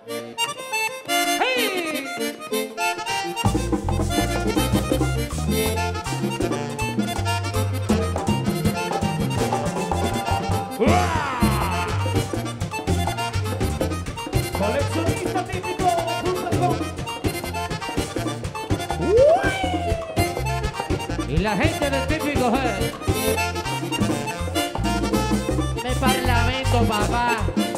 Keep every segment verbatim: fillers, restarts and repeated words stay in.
¡Hey! Coleccionista típico punto com. Y la gente del típico eh. de Parlamento, papá.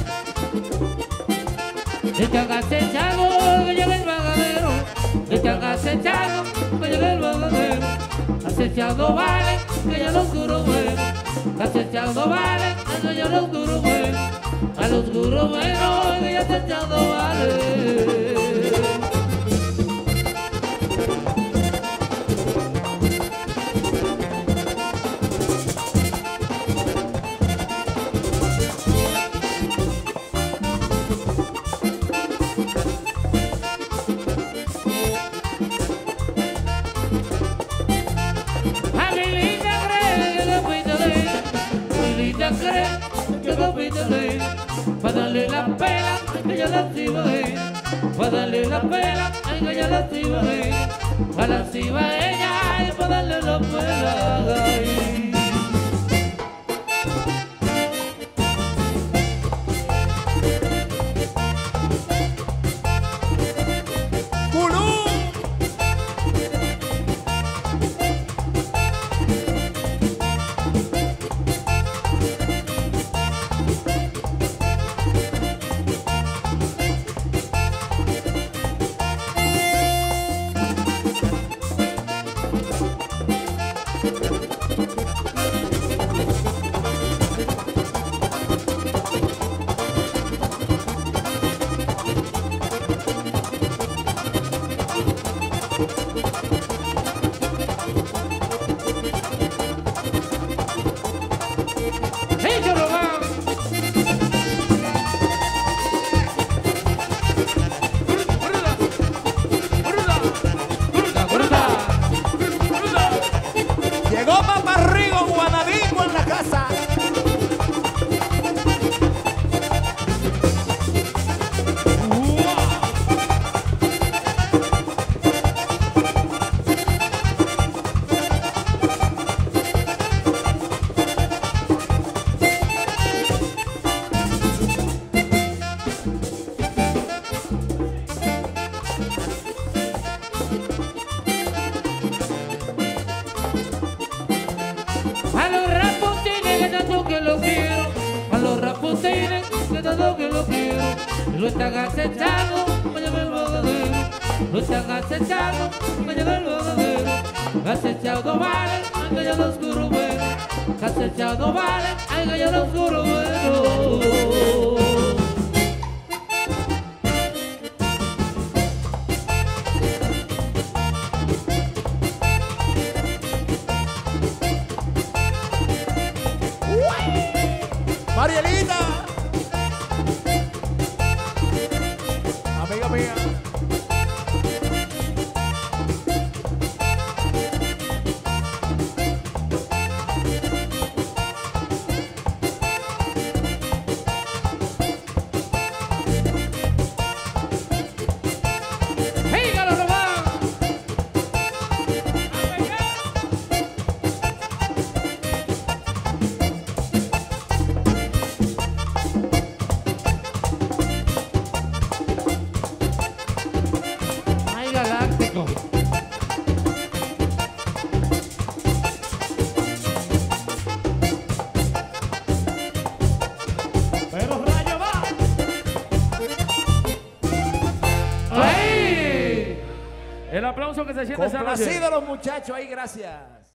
Este acechado que llega el vagadero. Este acechado que llega el vagadero. Acechado vale que ya lo oscuro bueno. Acechado vale que ya lo oscuro bueno. Al oscuro bueno que ya acechado vale. Pa' darle la pela, que ya la cibaé. Pa' darle la pela, que ya la cibaé. Pa' la cibaeña y pa' darle la pela. Llegó Paparrigo Guanadingo en la casa. A los raputines que tanto que lo quiero, a los raputines que tanto que lo quiero, lo están acechando, me lleva el bogadero, lo están acechando, me lleva el bogadero, acechado vale, ay que ya lo oscuro bueno, acechado vale, ay que ya lo oscuro bueno. Marielita, amiga mía. Pero rayo va. ¡Ay! El aplauso que se siente esa noche. Complacido los muchachos ahí, gracias.